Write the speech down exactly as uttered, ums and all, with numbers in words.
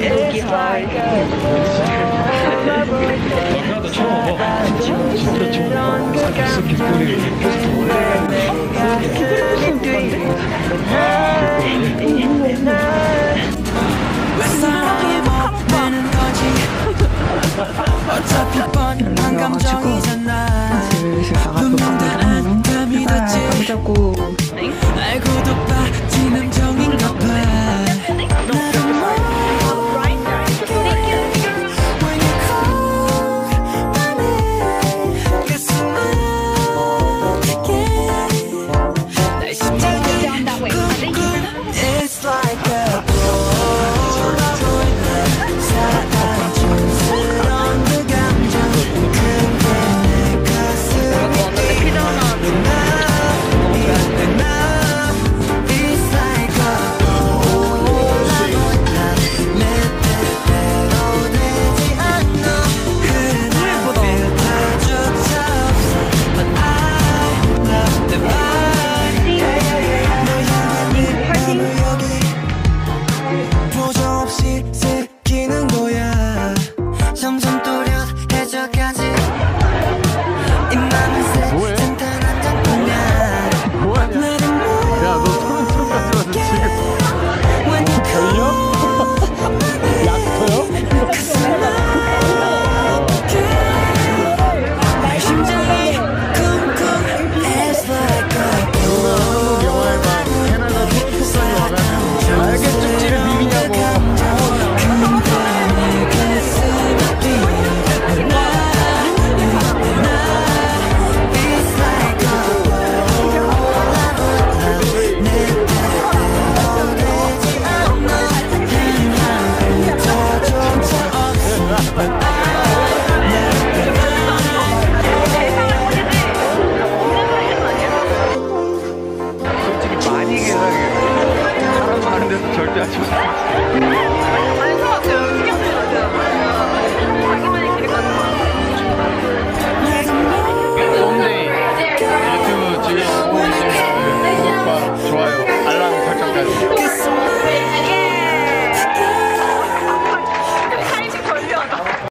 여기 하이. 나도 처음 와봐. 진짜 진짜 처음 와. 무슨 깃털이 왜 사랑이 못 되는 거지? 어차피 뻔한 감정이잖아. 분명도 안 다 믿었지. 자꾸 알고도 빠지는 정인가 봐. 나도 모르게 When you call my name 가슴 아프게 날 심장이 쿵쿵 It's like a polaroid 사랑 촌스러운 그 감정 그게 내 가슴이